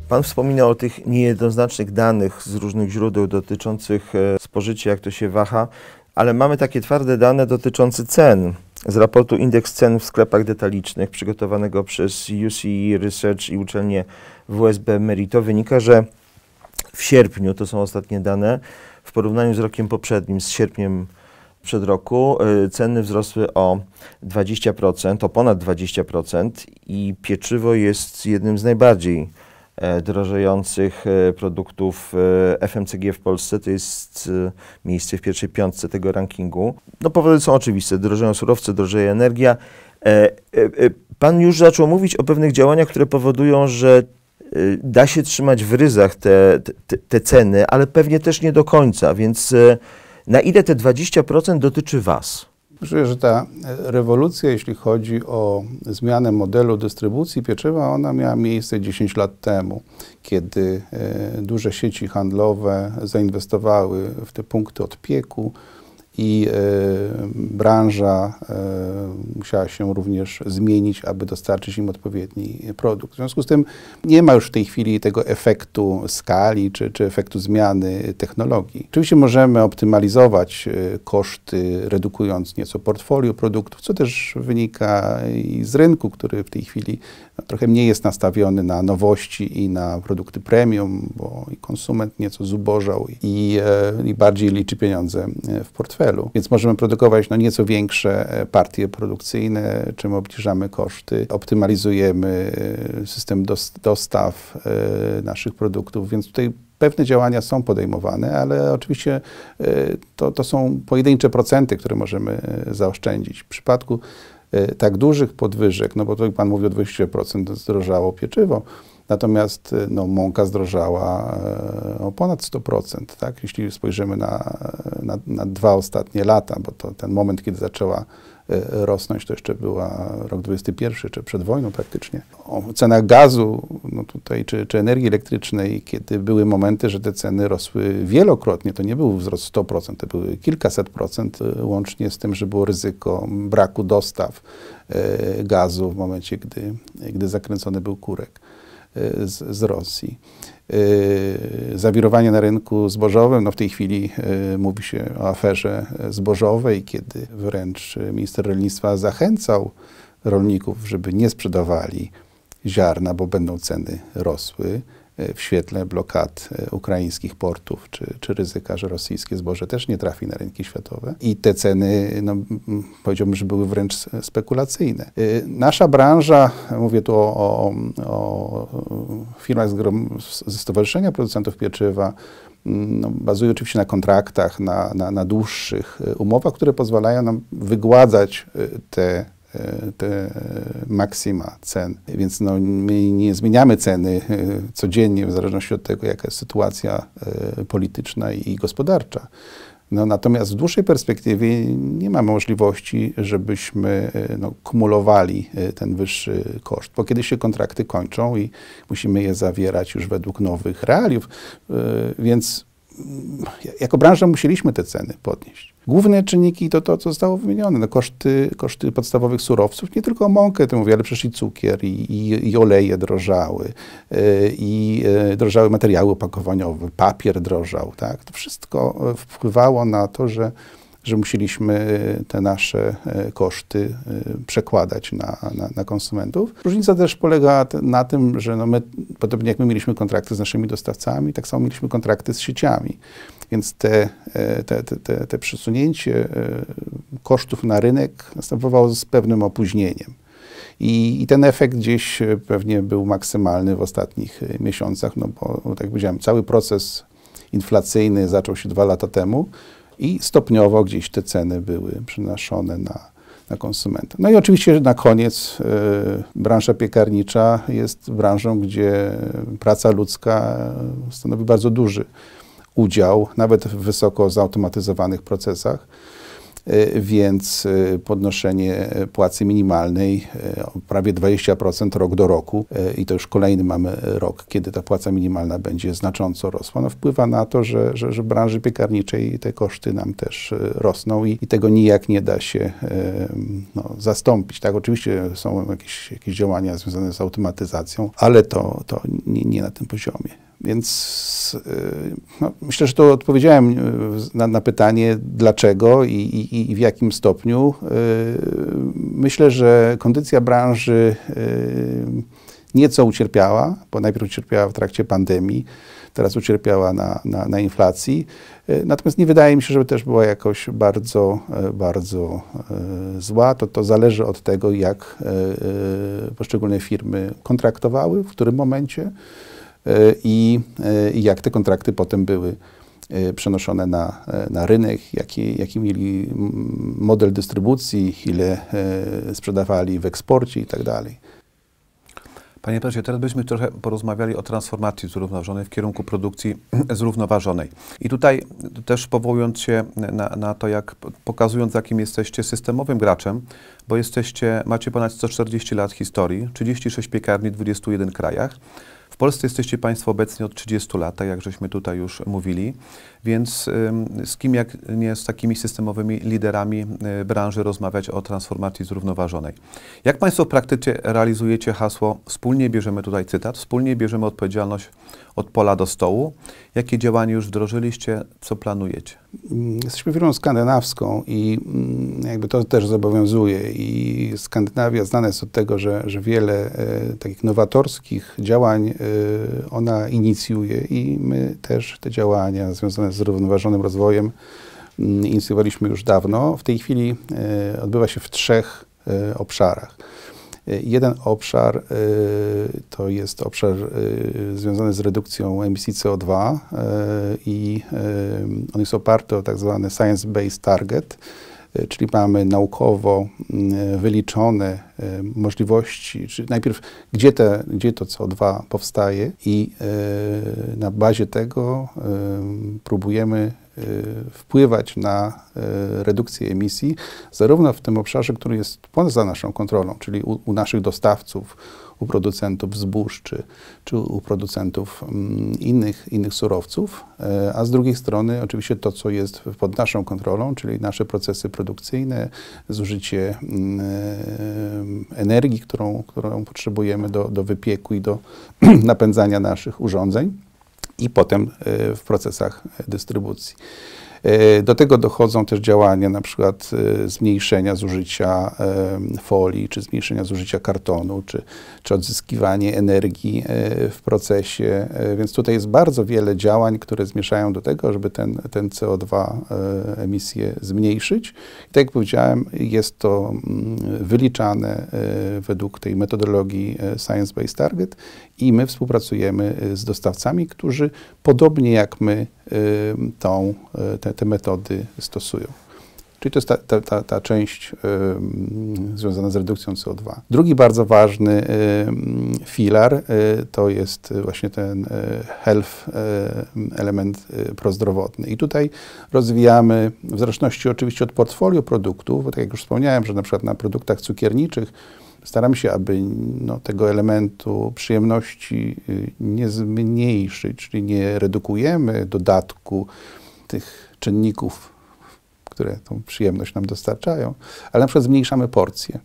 Pan wspominał o tych niejednoznacznych danych z różnych źródeł dotyczących spożycia, jak to się waha, ale mamy takie twarde dane dotyczące cen. Z raportu Indeks Cen w sklepach detalicznych przygotowanego przez UCE Research i uczelnię WSB Merito wynika, że w sierpniu, to są ostatnie dane, w porównaniu z rokiem poprzednim, z sierpniem przed roku, ceny wzrosły o 20%, o ponad 20% i pieczywo jest jednym z najbardziej drożejących produktów FMCG w Polsce. To jest miejsce w pierwszej piątce tego rankingu. No, powody są oczywiste. Drożeją surowce, drożeje energia. Pan już zaczął mówić o pewnych działaniach, które powodują, że da się trzymać w ryzach te ceny, ale pewnie też nie do końca. Więc na ile te 20% dotyczy Was? Myślę, że ta rewolucja, jeśli chodzi o zmianę modelu dystrybucji pieczywa, ona miała miejsce 10 lat temu, kiedy duże sieci handlowe zainwestowały w te punkty odpieku i branża musiała się również zmienić, aby dostarczyć im odpowiedni produkt. W związku z tym nie ma już w tej chwili tego efektu skali czy efektu zmiany technologii. Oczywiście możemy optymalizować koszty, redukując nieco portfolio produktów, co też wynika i z rynku, który w tej chwili trochę mniej jest nastawiony na nowości i na produkty premium, bo i konsument nieco zubożał i bardziej liczy pieniądze w portfelu. Więc możemy produkować nieco większe partie produkcyjne, czym obniżamy koszty, optymalizujemy system dostaw naszych produktów, więc tutaj pewne działania są podejmowane, ale oczywiście to są pojedyncze procenty, które możemy zaoszczędzić. W przypadku tak dużych podwyżek, no bo to Pan mówi o 20% zdrożało pieczywo, natomiast mąka zdrożała o ponad 100%, tak? Jeśli spojrzymy na 2 ostatnie lata, bo to ten moment, kiedy zaczęła rosnąć, to jeszcze była rok 21, czy przed wojną praktycznie. O cenach gazu tutaj, czy energii elektrycznej, kiedy były momenty, że te ceny rosły wielokrotnie, to nie był wzrost 100%, to były kilkaset procent, łącznie z tym, że było ryzyko braku dostaw gazu w momencie, gdy zakręcony był kurek z Rosji. Zawirowanie na rynku zbożowym, w tej chwili mówi się o aferze zbożowej, kiedy wręcz minister rolnictwa zachęcał rolników, żeby nie sprzedawali ziarna, bo będą ceny rosły w świetle blokad ukraińskich portów, czy ryzyka, że rosyjskie zboże też nie trafi na rynki światowe. I te ceny, powiedziałbym, że były wręcz spekulacyjne. Nasza branża, mówię tu o firmach ze Stowarzyszenia Producentów Pieczywa, bazuje oczywiście na kontraktach, na dłuższych umowach, które pozwalają nam wygładzać te maksima cen. Więc my nie zmieniamy ceny codziennie w zależności od tego, jaka jest sytuacja polityczna i gospodarcza. Natomiast w dłuższej perspektywie nie ma możliwości, żebyśmy kumulowali ten wyższy koszt, bo kiedy się kontrakty kończą i musimy je zawierać już według nowych realiów, więc jako branża musieliśmy te ceny podnieść. Główne czynniki to co zostało wymienione, koszty podstawowych surowców, nie tylko mąkę, to mówię, ale przecież i cukier, i oleje drożały, i drożały materiały opakowaniowe, papier drożał, tak? To wszystko wpływało na to, że musieliśmy te nasze koszty przekładać na konsumentów. Różnica też polega na tym, że my, podobnie jak my mieliśmy kontrakty z naszymi dostawcami, tak samo mieliśmy kontrakty z sieciami. Więc te przesunięcie kosztów na rynek następowało z pewnym opóźnieniem. I ten efekt gdzieś pewnie był maksymalny w ostatnich miesiącach, bo tak jak powiedziałem, cały proces inflacyjny zaczął się 2 lata temu i stopniowo gdzieś te ceny były przenoszone na konsumenta. I oczywiście na koniec branża piekarnicza jest branżą, gdzie praca ludzka stanowi bardzo duży udział, nawet w wysoko zautomatyzowanych procesach. więc podnoszenie płacy minimalnej o prawie 20% rok do roku i to już kolejny mamy rok, kiedy ta płaca minimalna będzie znacząco rosła, no wpływa na to, że w branży piekarniczej te koszty nam też rosną i tego nijak nie da się zastąpić. Tak, oczywiście są jakieś działania związane z automatyzacją, ale to nie na tym poziomie. Więc myślę, że to odpowiedziałem na pytanie dlaczego i w jakim stopniu. Myślę, że kondycja branży nieco ucierpiała, bo najpierw ucierpiała w trakcie pandemii, teraz ucierpiała na inflacji. Natomiast nie wydaje mi się, żeby też była jakoś bardzo zła. To zależy od tego, jak poszczególne firmy kontraktowały, w którym momencie i jak te kontrakty potem były przenoszone na rynek, jaki mieli model dystrybucji, ile sprzedawali w eksporcie i tak dalej. Panie prezesie, teraz byśmy trochę porozmawiali o transformacji zrównoważonej w kierunku produkcji zrównoważonej. I tutaj też powołując się na to, pokazując, jakim jesteście systemowym graczem, bo macie ponad 140 lat historii, 36 piekarni w 21 krajach. W Polsce jesteście Państwo obecnie od 30 lat, tak jak żeśmy tutaj już mówili, więc z kim jak nie z takimi systemowymi liderami branży rozmawiać o transformacji zrównoważonej. Jak Państwo w praktyce realizujecie hasło wspólnie bierzemy, tutaj cytat, wspólnie bierzemy odpowiedzialność od pola do stołu? Jakie działania już wdrożyliście, co planujecie? Jesteśmy firmą skandynawską i jakby to też zobowiązuje i Skandynawia znana jest od tego, że wiele takich nowatorskich działań ona inicjuje i my też te działania związane z zrównoważonym rozwojem inicjowaliśmy już dawno. W tej chwili odbywa się w 3 obszarach. Jeden obszar to jest obszar związany z redukcją emisji CO2 i on jest oparty o tak zwany Science-Based Target, czyli mamy naukowo wyliczone możliwości, czyli najpierw gdzie to CO2 powstaje i na bazie tego próbujemy wpływać na redukcję emisji, zarówno w tym obszarze, który jest poza naszą kontrolą, czyli u naszych dostawców, u producentów zbóż, czy u producentów innych surowców, a z drugiej strony oczywiście to, co jest pod naszą kontrolą, czyli nasze procesy produkcyjne, zużycie energii, którą potrzebujemy do wypieku i do napędzania naszych urządzeń i potem w procesach dystrybucji. Do tego dochodzą też działania na przykład zmniejszenia zużycia folii, czy zmniejszenia zużycia kartonu, czy odzyskiwanie energii w procesie. Więc tutaj jest bardzo wiele działań, które zmierzają do tego, żeby ten CO2 emisję zmniejszyć. I tak jak powiedziałem, jest to wyliczane według tej metodologii Science-Based Target i my współpracujemy z dostawcami, którzy podobnie jak my te metody stosują. Czyli to jest ta część związana z redukcją CO2. Drugi bardzo ważny filar to jest właśnie ten health element prozdrowotny. I tutaj rozwijamy, w zależności oczywiście od portfolio produktów, bo tak jak już wspomniałem, że na przykład na produktach cukierniczych staramy się, aby tego elementu przyjemności nie zmniejszyć, czyli nie redukujemy dodatku tych czynników, które tą przyjemność nam dostarczają, ale na przykład zmniejszamy porcje,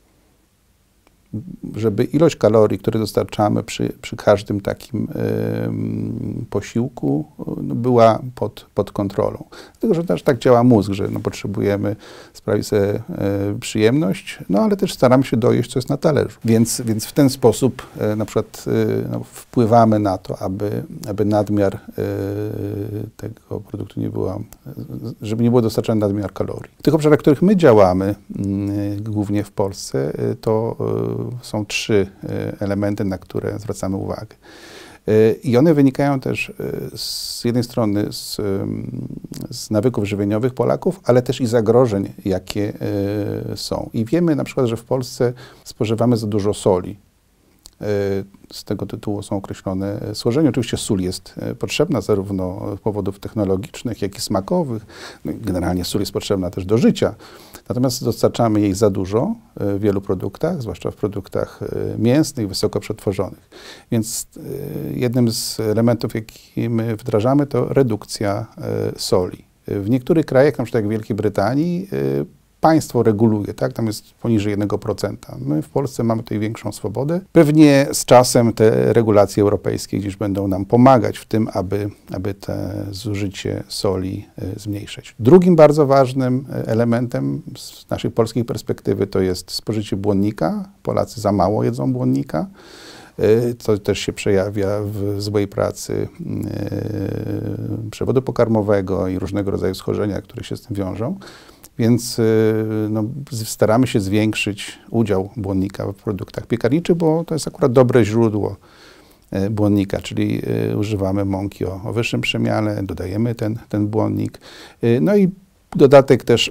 żeby ilość kalorii, które dostarczamy przy każdym takim posiłku była pod kontrolą. Dlatego, że też tak działa mózg, że potrzebujemy sprawić sobie przyjemność, ale też staramy się dojeść, co jest na talerzu. Więc w ten sposób na przykład wpływamy na to, aby nadmiar tego produktu nie było, żeby nie było dostarczany nadmiar kalorii. W tych obszarach, w których my działamy, głównie w Polsce, to są 3 elementy, na które zwracamy uwagę. I one wynikają też z jednej strony z nawyków żywieniowych Polaków, ale też i zagrożeń, jakie są. I wiemy na przykład, że w Polsce spożywamy za dużo soli. Z tego tytułu są określone złożenia. Oczywiście sól jest potrzebna zarówno z powodów technologicznych, jak i smakowych. No i generalnie sól jest potrzebna też do życia. Natomiast dostarczamy jej za dużo w wielu produktach, zwłaszcza w produktach mięsnych, wysoko przetworzonych. Więc jednym z elementów, jaki my wdrażamy, to redukcja soli. W niektórych krajach, na przykład jak w Wielkiej Brytanii, państwo reguluje, tak? Tam jest poniżej 1%. My w Polsce mamy tutaj większą swobodę. Pewnie z czasem te regulacje europejskie gdzieś będą nam pomagać w tym, aby te zużycie soli zmniejszyć. Drugim bardzo ważnym elementem z naszej polskiej perspektywy to jest spożycie błonnika. Polacy za mało jedzą błonnika. To też się przejawia w złej pracy przewodu pokarmowego i różnego rodzaju schorzenia, które się z tym wiążą. Więc no, staramy się zwiększyć udział błonnika w produktach piekarniczych, bo to jest akurat dobre źródło błonnika, czyli używamy mąki o wyższym przemiale, dodajemy ten błonnik. No i dodatek też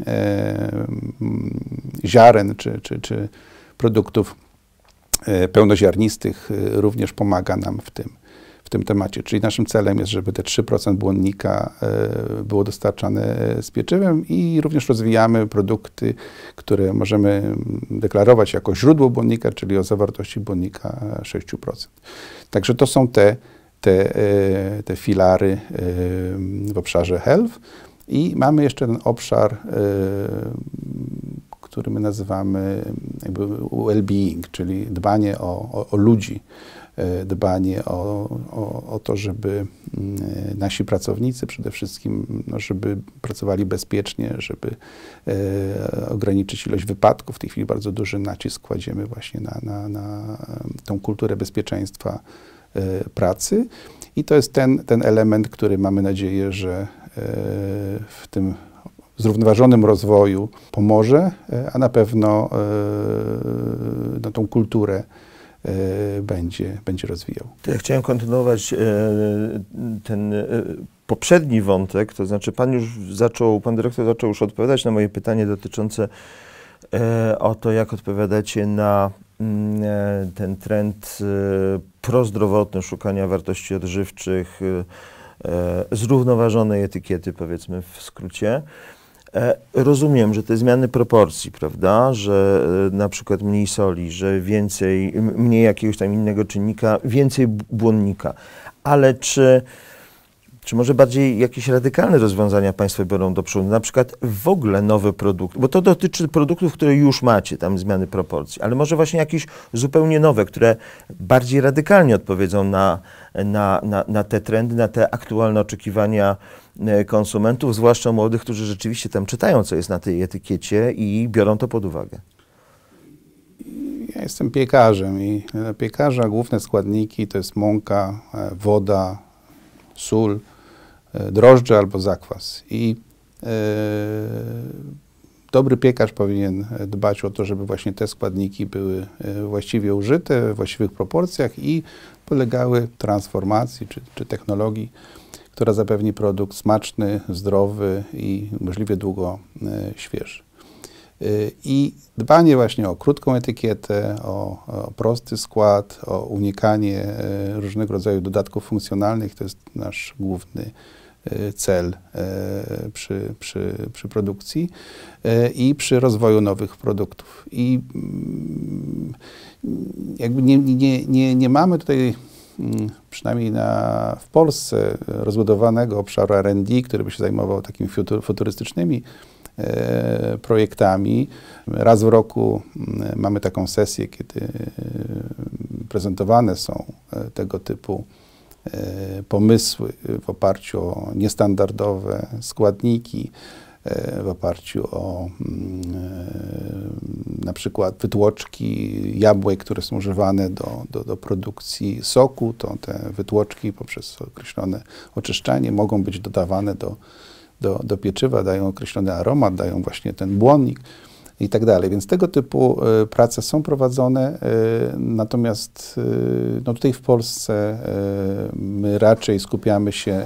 ziaren czy produktów pełnoziarnistych również pomaga nam w tym temacie. Czyli naszym celem jest, żeby te 3% błonnika było dostarczane z pieczywem i również rozwijamy produkty, które możemy deklarować jako źródło błonnika, czyli o zawartości błonnika 6%. Także to są te filary w obszarze health. I mamy jeszcze ten obszar, który my nazywamy jakby well-being, czyli dbanie o ludzi, dbanie o to, żeby nasi pracownicy przede wszystkim, no, żeby pracowali bezpiecznie, żeby ograniczyć ilość wypadków. W tej chwili bardzo duży nacisk kładziemy właśnie na tą kulturę bezpieczeństwa pracy. I to jest ten element, który mamy nadzieję, że w tym zrównoważonym rozwoju pomoże, a na pewno no, tą kulturę będzie rozwijał. To ja chciałem kontynuować ten poprzedni wątek, to znaczy pan dyrektor zaczął już odpowiadać na moje pytanie dotyczące o to, jak odpowiadacie na ten trend prozdrowotny szukania wartości odżywczych, zrównoważonej etykiety, powiedzmy w skrócie. Rozumiem, że te zmiany proporcji, prawda, że na przykład mniej soli, że mniej jakiegoś tam innego czynnika, więcej błonnika, ale czy może bardziej jakieś radykalne rozwiązania państwo biorą do przodu, na przykład w ogóle nowe produkty, bo to dotyczy produktów, które już macie, tam zmiany proporcji, ale może właśnie jakieś zupełnie nowe, które bardziej radykalnie odpowiedzą na te trendy, na te aktualne oczekiwania konsumentów, zwłaszcza młodych, którzy rzeczywiście tam czytają, co jest na tej etykiecie i biorą to pod uwagę. Ja jestem piekarzem i dla piekarza główne składniki to jest mąka, woda, sól, drożdże albo zakwas. I dobry piekarz powinien dbać o to, żeby właśnie te składniki były właściwie użyte, we właściwych proporcjach i polegały transformacji czy technologii, która zapewni produkt smaczny, zdrowy i możliwie długo świeży. I dbanie właśnie o krótką etykietę, o prosty skład, o unikanie różnego rodzaju dodatków funkcjonalnych to jest nasz główny cel przy produkcji i przy rozwoju nowych produktów. I jakby nie mamy tutaj, przynajmniej w Polsce, rozbudowanego obszaru R&D, który by się zajmował takimi futurystycznymi projektami. Raz w roku mamy taką sesję, kiedy prezentowane są tego typu pomysły w oparciu o niestandardowe składniki, w oparciu o na przykład wytłoczki jabłek, które są używane do produkcji soku. To te wytłoczki poprzez określone oczyszczanie mogą być dodawane do pieczywa, dają określony aromat, dają właśnie ten błonnik. i tak dalej. Więc tego typu prace są prowadzone, natomiast no tutaj w Polsce my raczej skupiamy się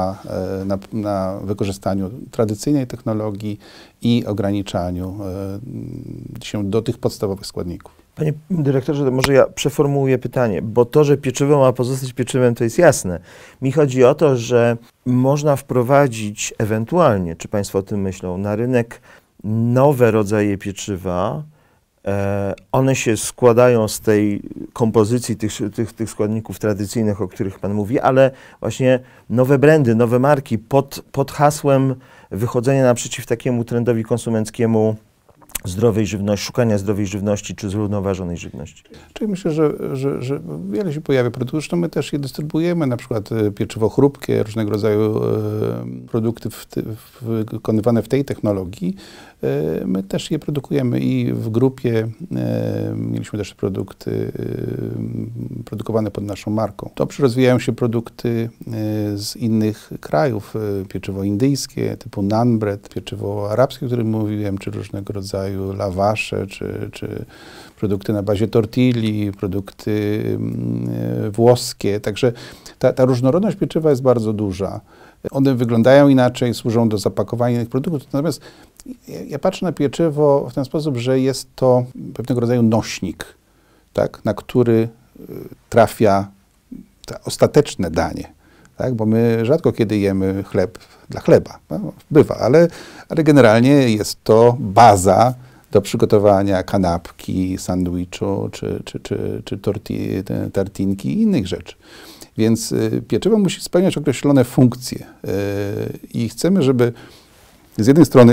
na wykorzystaniu tradycyjnej technologii i ograniczaniu się do tych podstawowych składników. Panie dyrektorze, to może ja przeformułuję pytanie, bo to, że pieczywo ma pozostać pieczywem, to jest jasne. Mi chodzi o to, że można wprowadzić ewentualnie, czy Państwo o tym myślą, na rynek nowe rodzaje pieczywa. One się składają z tej kompozycji tych składników tradycyjnych, o których Pan mówi, ale właśnie nowe brandy, nowe marki pod hasłem wychodzenia naprzeciw takiemu trendowi konsumenckiemu zdrowej żywności, szukania zdrowej żywności czy zrównoważonej żywności. Czyli myślę, że wiele się pojawia produktów. Zresztą my też je dystrybuujemy, na przykład pieczywo chrupkie, różnego rodzaju produkty wykonywane w tej technologii. My też je produkujemy i w grupie mieliśmy też produkty produkowane pod naszą marką. Dobrze rozwijają się produkty z innych krajów, pieczywo indyjskie typu naan bread, pieczywo arabskie, o którym mówiłem, czy różnego rodzaju lawasze, czy produkty na bazie tortilli, produkty włoskie. Także ta różnorodność pieczywa jest bardzo duża. One wyglądają inaczej, służą do zapakowania innych produktów, natomiast ja patrzę na pieczywo w ten sposób, że jest to pewnego rodzaju nośnik, tak, na który trafia to ostateczne danie. Tak, bo my rzadko kiedy jemy chleb dla chleba. No, bywa, ale generalnie jest to baza do przygotowania kanapki, sandwichu czy tartinki i innych rzeczy. Więc pieczywo musi spełniać określone funkcje i chcemy, żeby z jednej strony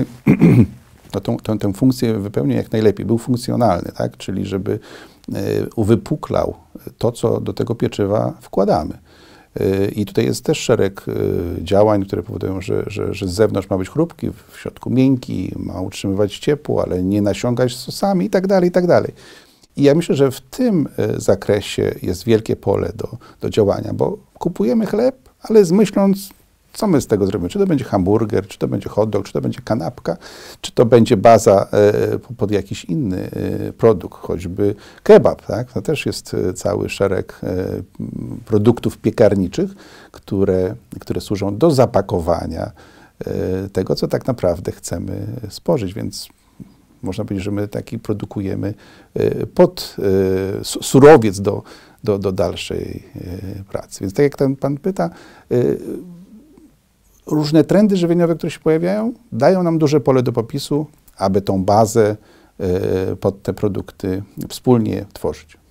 tę funkcję wypełniał jak najlepiej, był funkcjonalny, tak? Czyli żeby uwypuklał to, co do tego pieczywa wkładamy. I tutaj jest też szereg działań, które powodują, że z zewnątrz ma być chrupki, w środku miękki, ma utrzymywać ciepło, ale nie nasiągać sosami i tak dalej, i tak dalej. I ja myślę, że w tym zakresie jest wielkie pole do działania, bo kupujemy chleb, ale z myślą, co my z tego zrobimy. Czy to będzie hamburger, czy to będzie hot dog, czy to będzie kanapka, czy to będzie baza pod jakiś inny produkt, choćby kebab. Tak? To też jest cały szereg produktów piekarniczych, które służą do zapakowania tego, co tak naprawdę chcemy spożyć. Więc można powiedzieć, że my taki produkujemy surowiec do dalszej pracy. Więc tak jak ten pan pyta, różne trendy żywieniowe, które się pojawiają, dają nam duże pole do popisu, aby tą bazę pod te produkty wspólnie tworzyć.